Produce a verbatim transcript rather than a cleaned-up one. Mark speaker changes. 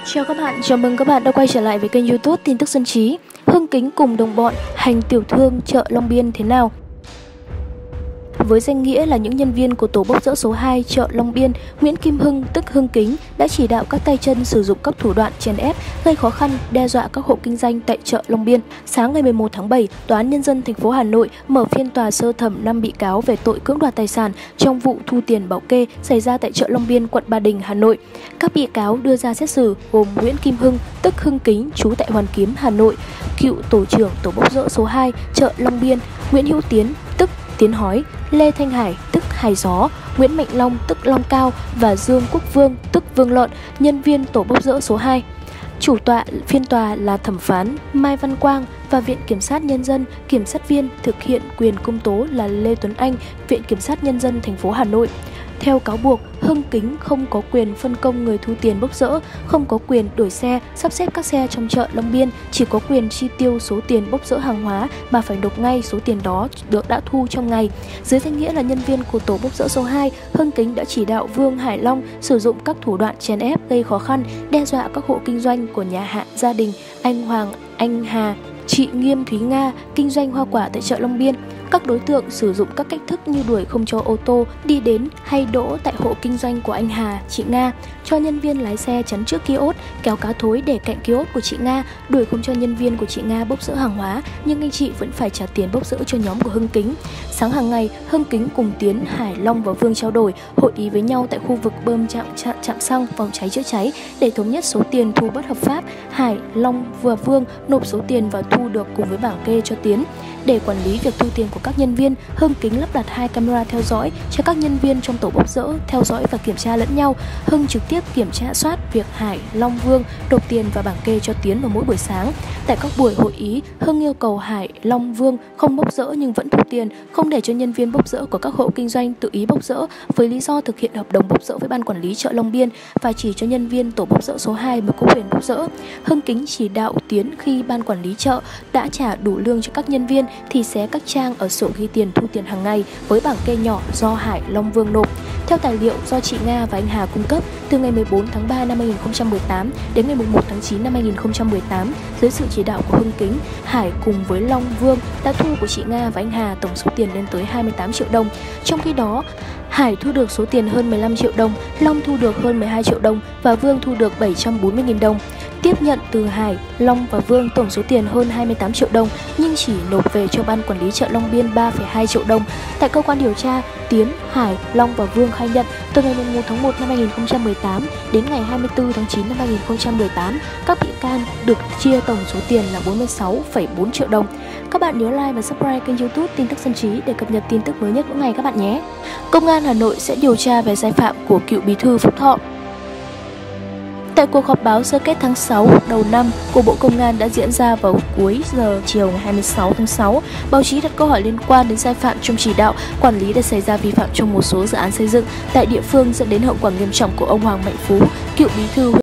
Speaker 1: Chào các bạn, chào mừng các bạn đã quay trở lại với kênh YouTube Tin tức Dân trí. Hưng Kính cùng đồng bọn hành tiểu thương chợ Long Biên thế nào? Với danh nghĩa là những nhân viên của tổ bốc dỡ số hai chợ Long Biên, Nguyễn Kim Hưng tức Hưng Kính đã chỉ đạo các tay chân sử dụng các thủ đoạn chèn ép, gây khó khăn, đe dọa các hộ kinh doanh tại chợ Long Biên. Sáng ngày mười một tháng bảy, Tòa án Nhân dân thành phố Hà Nội mở phiên tòa sơ thẩm năm bị cáo về tội cưỡng đoạt tài sản trong vụ thu tiền bảo kê xảy ra tại chợ Long Biên, quận Ba Đình, Hà Nội. Các bị cáo đưa ra xét xử gồm Nguyễn Kim Hưng tức Hưng Kính trú tại Hoàn Kiếm, Hà Nội, cựu tổ trưởng tổ bốc dỡ số hai chợ Long Biên, Nguyễn Hữu Tiến tức Tiến Hói, Lê Thanh Hải tức Hải Gió, Nguyễn Mạnh Long tức Long Cao và Dương Quốc Vương tức Vương Lợn, nhân viên tổ bốc dỡ số hai. Chủ tọa phiên tòa là thẩm phán Mai Văn Quang và Viện Kiểm sát Nhân dân, kiểm sát viên thực hiện quyền công tố là Lê Tuấn Anh, Viện Kiểm sát Nhân dân thành phố Hà Nội. Theo cáo buộc, Hưng Kính không có quyền phân công người thu tiền bốc dỡ, không có quyền đổi xe, sắp xếp các xe trong chợ Long Biên, chỉ có quyền chi tiêu số tiền bốc dỡ hàng hóa mà phải nộp ngay số tiền đó được đã thu trong ngày. Dưới danh nghĩa là nhân viên của tổ bốc dỡ số hai, Hưng Kính đã chỉ đạo Vương Hải Long sử dụng các thủ đoạn chèn ép, gây khó khăn, đe dọa các hộ kinh doanh của nhà Hạ gia đình anh Hoàng, anh Hà, chị Nghiêm Thúy Nga kinh doanh hoa quả tại chợ Long Biên. Các đối tượng sử dụng các cách thức như đuổi không cho ô tô đi đến hay đỗ tại hộ kinh doanh của anh Hà, chị Nga, cho nhân viên lái xe chắn trước kiosk, kéo cá thối để cạnh kiosk của chị Nga, đuổi không cho nhân viên của chị Nga bốc dỡ hàng hóa, nhưng anh chị vẫn phải trả tiền bốc dỡ cho nhóm của Hưng Kính. Sáng hàng ngày, Hưng Kính cùng Tiến, Hải, Long và Vương trao đổi, hội ý với nhau tại khu vực bơm trạm trạm, trạm xăng phòng cháy chữa cháy để thống nhất số tiền thu bất hợp pháp. Hải, Long và Vương nộp số tiền và thu được cùng với bảng kê cho Tiến. Để quản lý việc thu tiền của các nhân viên, Hưng Kính lắp đặt hai camera theo dõi cho các nhân viên trong tổ bốc dỡ theo dõi và kiểm tra lẫn nhau. Hưng trực tiếp kiểm tra soát việc Hải, Long, Vương nộp tiền và bảng kê cho Tiến vào mỗi buổi sáng. Tại các buổi hội ý, Hưng yêu cầu Hải, Long, Vương không bốc dỡ nhưng vẫn thu tiền, không để cho nhân viên bốc dỡ của các hộ kinh doanh tự ý bốc dỡ với lý do thực hiện hợp đồng bốc dỡ với ban quản lý chợ Long Biên và chỉ cho nhân viên tổ bốc dỡ số hai mới có quyền bốc dỡ. Hưng Kính chỉ đạo Tiến khi ban quản lý chợ đã trả đủ lương cho các nhân viên thì xé các trang ở sổ ghi tiền thu tiền hàng ngày với bảng kê nhỏ do Hải, Long, Vương nộp. Theo tài liệu do chị Nga và anh Hà cung cấp, từ ngày mười bốn tháng ba năm hai nghìn không trăm mười tám đến ngày mùng một tháng chín năm hai nghìn không trăm mười tám, dưới sự chỉ đạo của Hưng Kính, Hải cùng với Long, Vương đã thu của chị Nga và anh Hà tổng số tiền lên tới hai mươi tám triệu đồng. Trong khi đó, Hải thu được số tiền hơn mười lăm triệu đồng, Long thu được hơn mười hai triệu đồng và Vương thu được bảy trăm bốn mươi nghìn đồng. Tiếp nhận từ Hải, Long và Vương tổng số tiền hơn hai mươi tám triệu đồng nhưng chỉ nộp về cho ban quản lý chợ Long Biên ba phẩy hai triệu đồng. Tại cơ quan điều tra, Tiến, Hải, Long và Vương khai nhận từ ngày mùng một tháng một năm hai nghìn không trăm mười tám đến ngày hai mươi tư tháng chín năm hai nghìn không trăm mười tám, các bị can được chia tổng số tiền là bốn mươi sáu phẩy bốn triệu đồng. Các bạn nhớ like và subscribe kênh YouTube Tin tức Dân trí để cập nhật tin tức mới nhất mỗi ngày các bạn nhé. Công an Hà Nội sẽ điều tra về sai phạm của cựu bí thư Phúc Thọ. Tại cuộc họp báo sơ kết tháng sáu đầu năm của Bộ Công an đã diễn ra vào cuối giờ chiều ngày hai mươi sáu tháng sáu, báo chí đặt câu hỏi liên quan đến sai phạm trong chỉ đạo, quản lý đã xảy ra vi phạm trong một số dự án xây dựng tại địa phương dẫn đến hậu quả nghiêm trọng của ông Hoàng Mạnh Phú, cựu bí thư